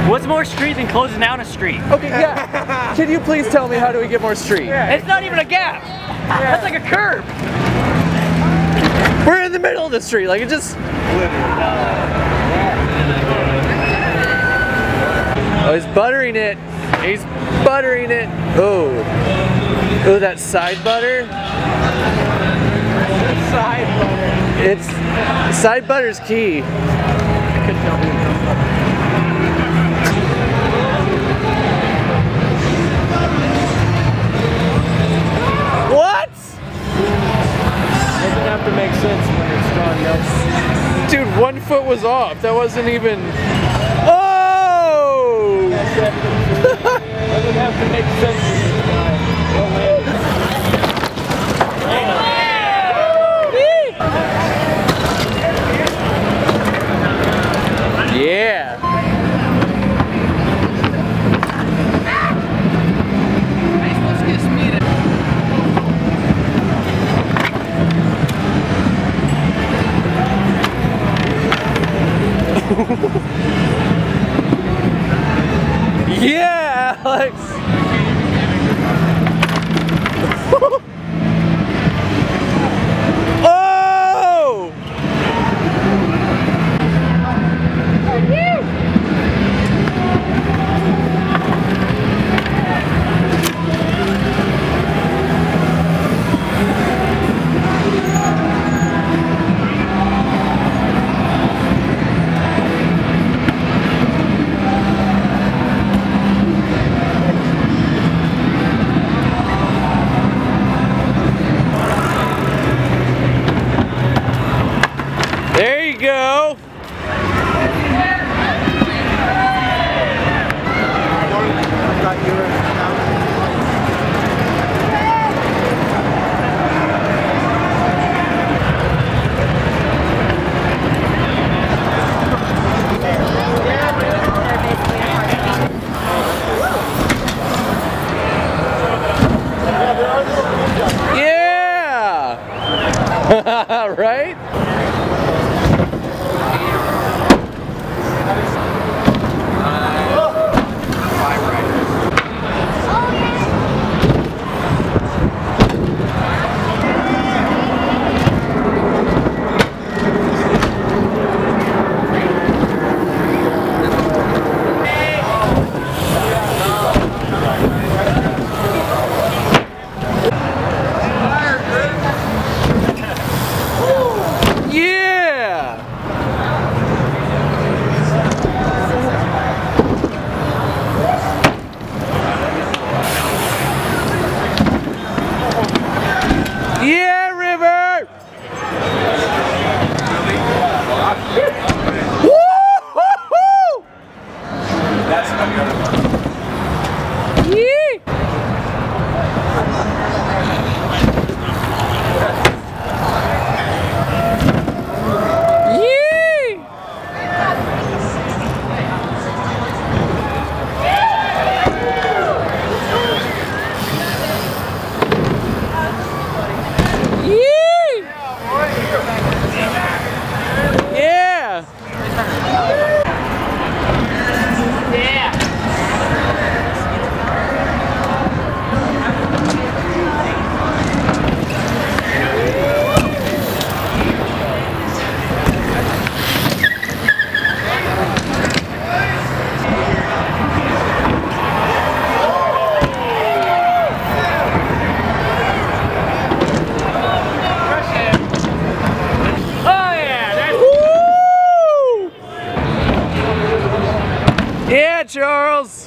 What's more street than closing down a street? Okay, yeah. Can you please tell me how do we get more street? It's not even a gap. That's like a curb. We're in the middle of the street, like it just... Oh, he's buttering it. He's buttering it. Oh. Oh, that side butter. Side butter. It's side butter's key. What? Doesn't have to make sense when it's gone, yes. Dude, 1 foot was off. That wasn't even. Oh! Doesn't have to make sense when it's gone. Yeah. Yeah, Alex. Oh! There you go. Yeah. Right? Charles.